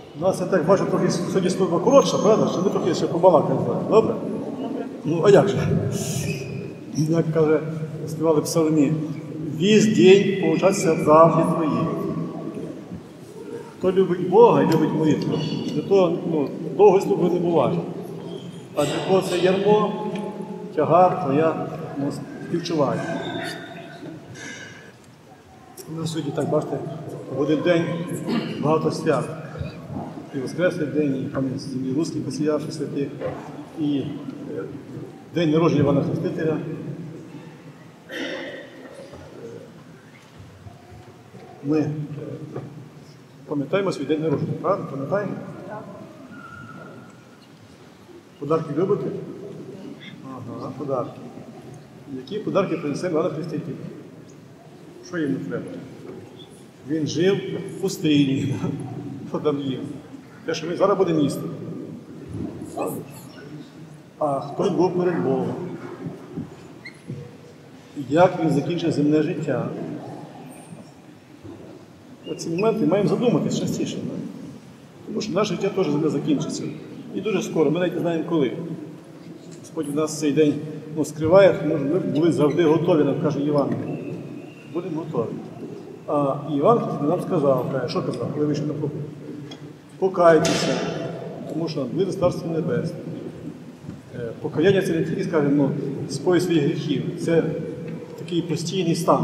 У нас, я так бачу, трохи сьогодні служба коротша, правда? Що ми трохи ще побалакаємо. Добре? Ну, а як же? Як каже, співали псалмі, «Весь день получаться в правді твоїй». Хто любить Бога і любить молитву, для того довгої служби не буває. А для кого це ярмо, тягар, то я співчуваю. У нас сьогодні, так бачите, в один день багато свят. І Воскресний день, і пам'ять землі русських посіявших святих, і день народження Івана Хрестителя. Ми пам'ятаємо свій день народження, правда? Пам'ятаємо? Так. Подарки любите? Ага, подарки. Які подарки принесе Іван Хреститель? Що йому треба? Він жив в пустині, що там їв. Те, що ми зараз будемо їсти. А хто був перед Богом? Як він закінчив земне життя? Оці моменти маємо задуматись частіше. Тому що наше життя теж закінчиться. І дуже скоро, ми навіть не знаємо коли. Господь у нас цей день скриває, тому що ми були завжди готові, нам каже Іван. Будемо готові. А Іван нам сказав, що казав, коли вийшов на проповідь? Покайтеся, тому що буде Царство Небесне. Покаяння це не тільки, скажімо, спої своїх гріхів. Це такий постійний стан.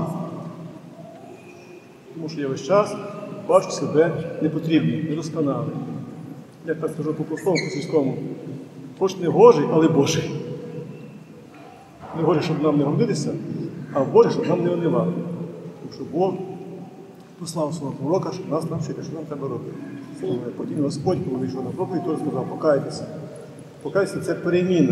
Тому що я весь час бачу себе непотрібним, недосконалим. Я так скажу по-простому, по-сільському. Хоч не Божий, але Божий. Не Божий, щоб нам не гордитися, а Божий, щоб нам не онивали. Тому що Бог послав свого пророка, щоб нас навчити, що нам треба робити. Потім Господь, коли вийшов на проповідь, теж сказав, покайтеся. Покайтеся – це переміна.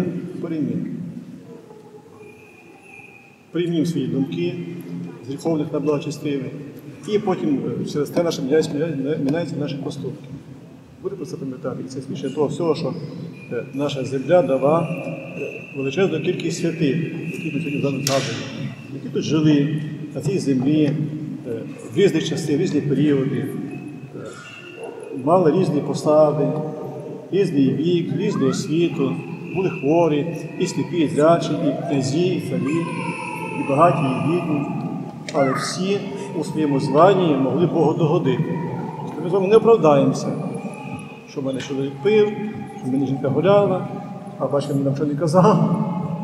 Приймімо свої думки, з гріховних на благочестиві. І потім через те наше міняються наші поступки. Буде про це пам'ятати. І це свідчення того всього, що наша земля дала величезну кількість святих, які ми сьогодні згадуємо, які тут жили на цій землі в різні часи, в різні періоди, мали різні посади, різний вік, різну освіту, були хворі, і сліпі, і зрячі, і князі, і царі, і багаті, і бідні. Але всі у своєму званні могли Богу догодити. Ми з вами не оправдаємося, що в мене чоловік пив, що в мене жінка гуляла, а бачите, нам що не казав.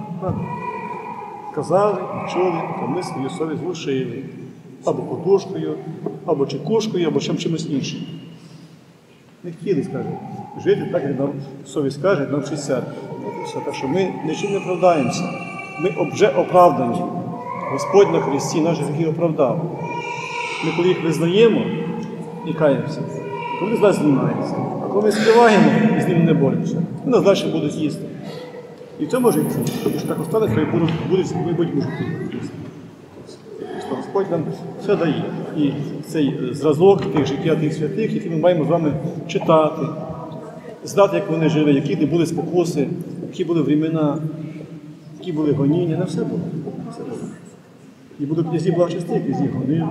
Казали, чули, то ми свою совість глушили. Або подушкою, або чекушкою, або чимось іншим. Не хотіли, скажімо, жити так, як нам совість каже, нам 60. Так що ми нічим не оправдаємося. Ми вже оправдані. Господь на Христі наші гріхи оправдав. Ми коли їх визнаємо і каємося, то вони з нас знімаються. А коли ми скриваємо і з ними не боремося, вони нас далі будуть їсти. І в цьому житті, тому що так остане, то і будуть мужики їсти. Господь нам все дає. І цей зразок тих життя тих святих, які ми маємо з вами читати, знати, як вони жили, які не були спокуси, які були времена, які були гоніння, на все було. І будуть князі благочестиві, князі гонили.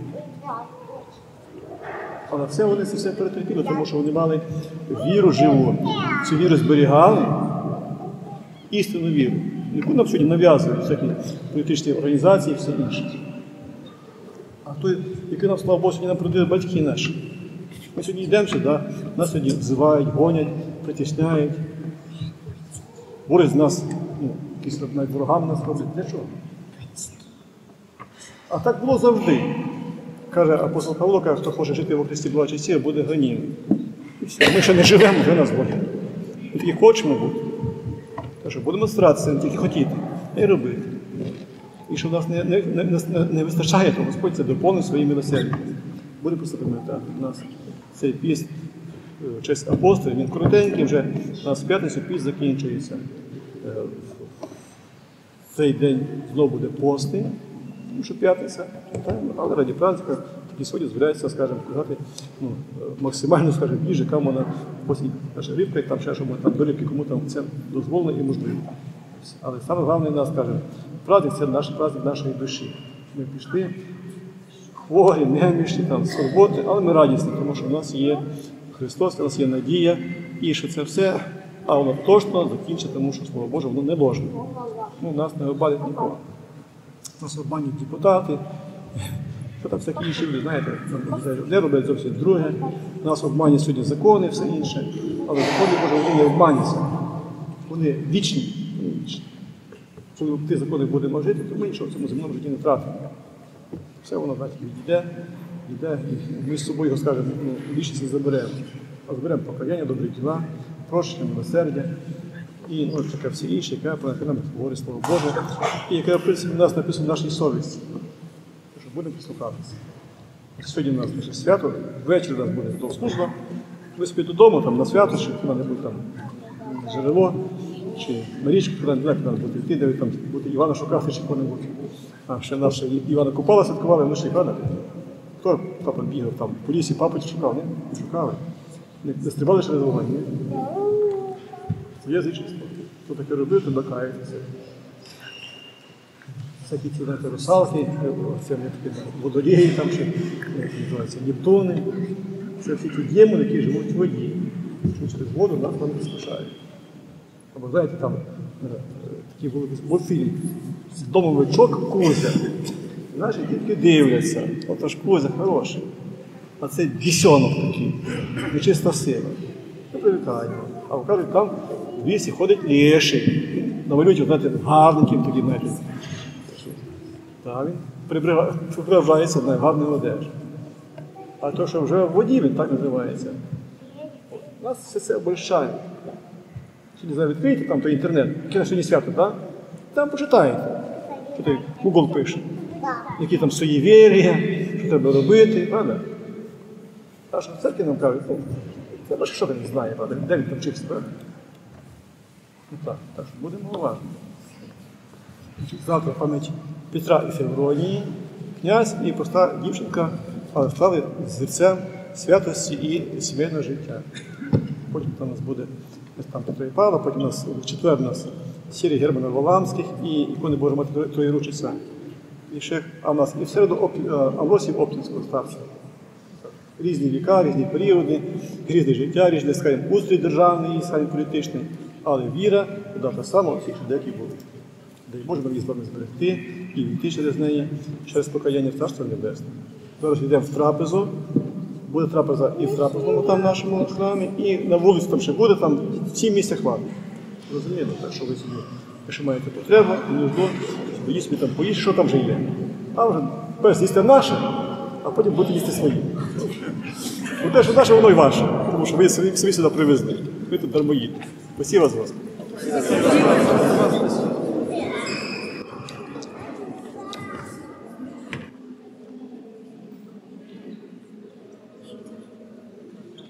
Але все вони це все перетерпіли, тому що вони мали віру живу, цю віру зберігали, істинну віру, яку нам сьогодні нав'язують всякі політичні організації і все інше. А той, який нам, слава Богу, сьогодні нам продали батьки наші. Ми сьогодні йдемо сюди, нас сьогодні взивають, гонять, притісняють, борють з нас, якісь навіть ворогами нас роблять. Для чого? А так було завжди. Каже апостол Павло, каже, хто хоче жити во Христі благочестиві, буде гонів. І все. Ми ще не живемо, вже нас гонять. Ми тільки хочемо бути. Так що будемо старатися, не тільки хотіти, а й робити. І що в нас не вистачає, то Господь це доповнить своїм милосердям. Буде просто пам'ятати. У нас цей піст в честь апостолів, він коротенький, вже у нас в п'ятницю піст закінчується. Цей день знову буде постий, тому що п'ятниця, але раді праздника такі сьогодні збираються, скажімо, казати, максимально, скажімо, більше, яка вона постій наша рибка, і там ще, щоб там доліпки, кому там це дозволено і можливо. Але саме головне в нас, скажімо, праздник – це наш праздник нашої душі. Ми пішли хворі, немічні, там, з роботи, але ми радісні, тому що в нас є Христос, у нас є надія, і що це все, а воно точно закінчить, тому що Слово Боже, воно не ложне. Ну, нас не обманять нікого. Нас обманюють депутати, що там всякі інші люди, знаєте, не роблять зовсім друге. Нас обманюють сьогодні закони, все інше. Але закони Боже, вони не обманюються. Вони вічні. Коли ті закони будемо жити, то ми нічого в цьому земному житті не втратимо. Все воно, знаєте, йде, і ми з собою його скажемо, більшість не заберемо. А заберемо покаяння, добрі діла, прощення, милосердя і таке все інше, яке нам говорить Слово Боже, і яке, в принципі, у нас написано в нашій совісті. Що будемо прислухатися. Сьогодні у нас дуже свято, ввечері у нас буде служба. Ви собі додому, там, на свято, чи куди-небудь там Джерело, чи на річку, куди-небудь треба буде йти, де там буде Івана шукати, чи кого-небудь. А ще наша Івана Купала святкували, ми ще Івана. Хто папа бігав там по лісі, папу шукав, ні? Шукали. Не стрибали через вогонь, ні? Це є звичайство. Хто таке робив, то докається. Всякі ці, знаєте, русалки, це такі водолії, там ще, як називаються, Нептуни. Це всі ті демони, які живуть в воді. Що через воду нас вони спасають. Або, знаєте, там такий був фільм «Домовичок Кузя». Наші дітки дивляться, отож Кузя хороший. А це бісьонок такий, нечиста сила. Ми привітаємо. А кажуть, там в лісі ходить леший. Намалюють, знаєте, гарненьким тоді, знаєте. Та він приправляється в гарний одеж. А то, що вже в воді, він так називається. Нас все це обольщає. Чи не знаю, відкрийте там той інтернет, яке на сьогодні свято, так? Там почитаєте, що той Google пише. Які там суєвір'я, що треба робити, правда? А що в церкві нам кажуть, це що він знає, правда? Де він там вчився, правда? Ну так що будемо уважні. Завтра пам'ять Петра і Февронії, князь і проста дівчинка, але стали зірцем святості і сімейного життя. Потім там у нас буде там Петро і Павло, потім у нас в четвер у нас Сірій Герман Валамських і ікони Божої Матері Троєручиця. І ще, а в нас і в середу Амвросій Оптинського старця. Різні віка, різні періоди, різне життя, різний, скажімо, устрій державний і скажімо, політичний, але віра та сама у всіх, деякі були. Дай Боже, нам її з вами зберегти і війти через неї, через покаяння в Царство Небесне. Зараз йдемо в трапезу, буде трапеза і в трапезному там нашому храмі, і на вулиці там ще буде, там 7 місць хватить. Розумієте, так що ви собі, якщо маєте потребу, нужду, собі собі там поїсть, що там вже є. А вже перш їсти наше, а потім будете їсти свої. Бо те, що наше, воно і ваше, тому що ви собі сюди привезли. Ви тут дармоїдете. Спасибо вас, Господи.